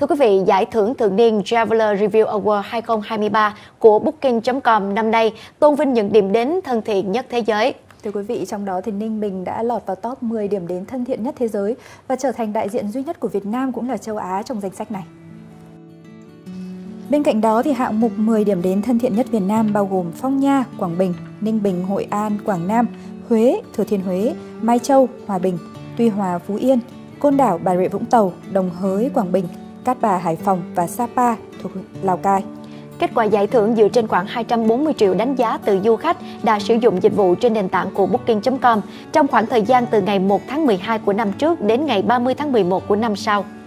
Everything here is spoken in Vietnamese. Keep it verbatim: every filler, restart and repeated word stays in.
Thưa quý vị, giải thưởng thường niên Traveler Review Award hai không hai ba của Booking chấm com năm nay tôn vinh những điểm đến thân thiện nhất thế giới. Thưa quý vị, trong đó thì Ninh Bình đã lọt vào top mười điểm đến thân thiện nhất thế giới và trở thành đại diện duy nhất của Việt Nam cũng là châu Á trong danh sách này. Bên cạnh đó thì hạng mục mười điểm đến thân thiện nhất Việt Nam bao gồm Phong Nha, Quảng Bình, Ninh Bình, Hội An, Quảng Nam, Huế, Thừa Thiên Huế, Mai Châu, Hòa Bình, Tuy Hòa, Phú Yên, Côn Đảo, Bà Rịa Vũng Tàu, Đồng Hới, Quảng Bình, Cát Bà, Hải Phòng và Sapa thuộc Lào Cai. Kết quả giải thưởng dựa trên khoảng hai trăm bốn mươi triệu đánh giá từ du khách đã sử dụng dịch vụ trên nền tảng của Booking chấm com trong khoảng thời gian từ ngày một tháng mười hai của năm trước đến ngày ba mươi tháng mười một của năm sau.